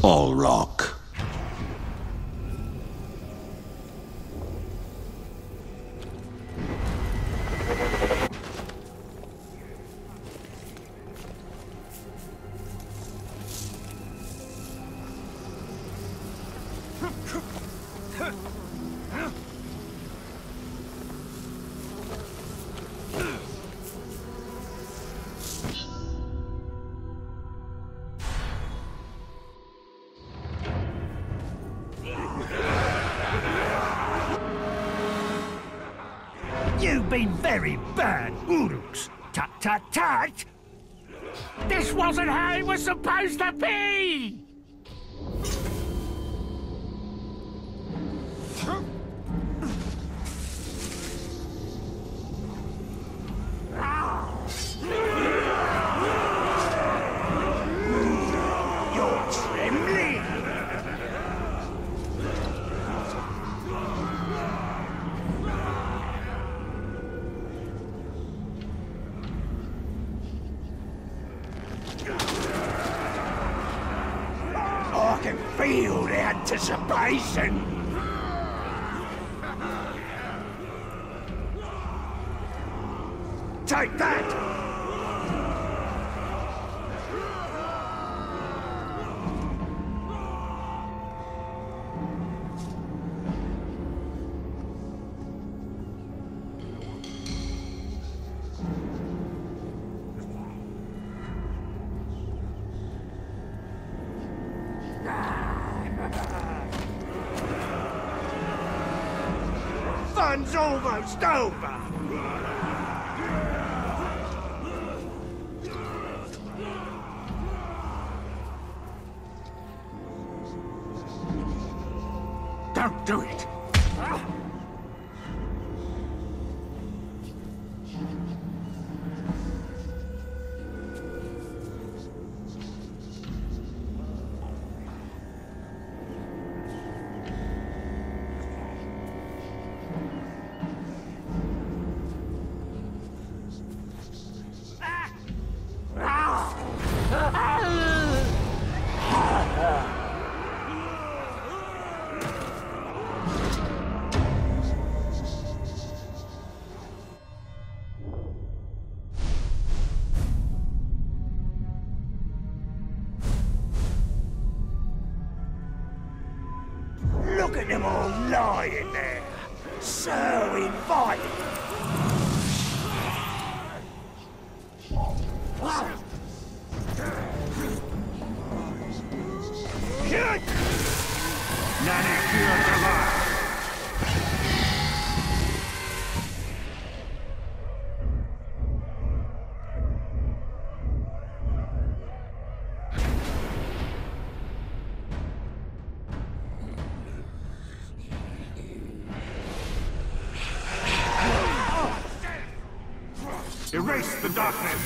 All rock. You've been very bad, Uruks. Tut tut tut! This wasn't how it was supposed to be! You're trembling! I can feel the anticipation. Take that! Fun's almost over. Don't do it. Look at them all lying there. So inviting. Erase the darkness!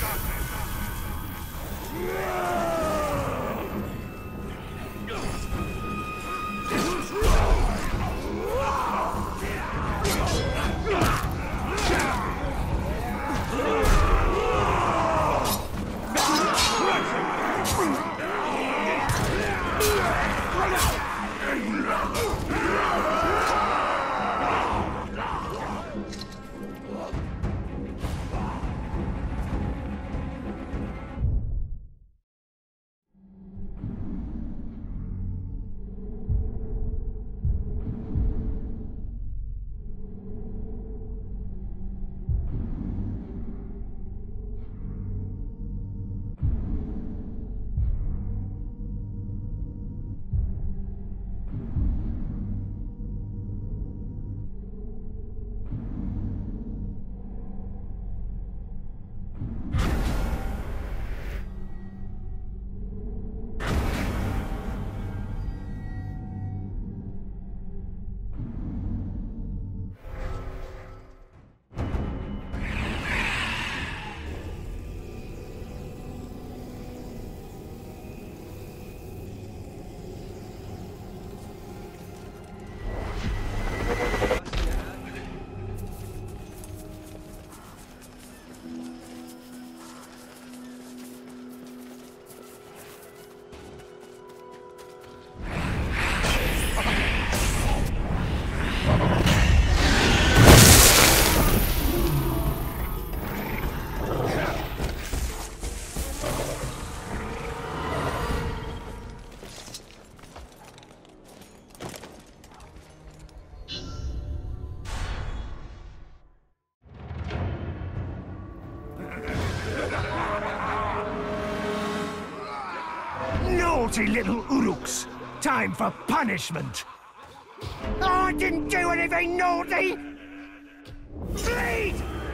Naughty little Uruks. Time for punishment. I didn't do anything naughty! Bleed!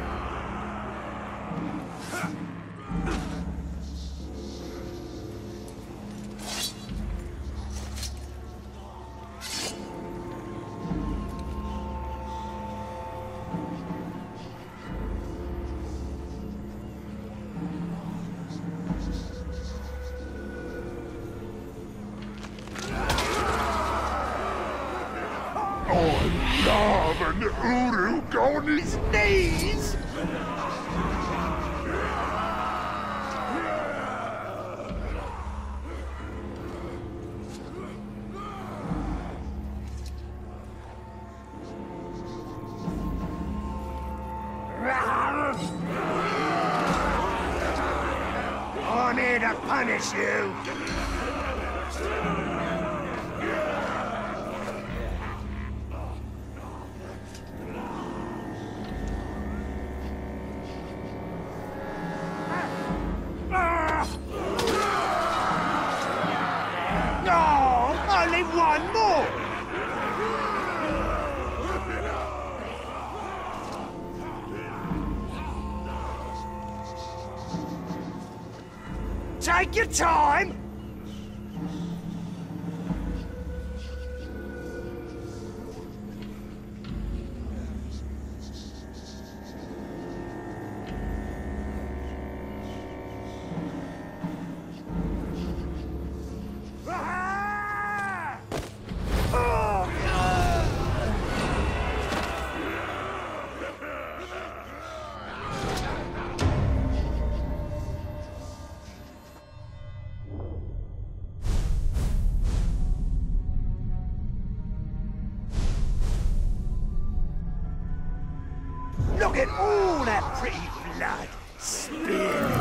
Love an Uruk on his knees! I'm here to punish you! Only one more! Take your time! Look at all that pretty blood spilling.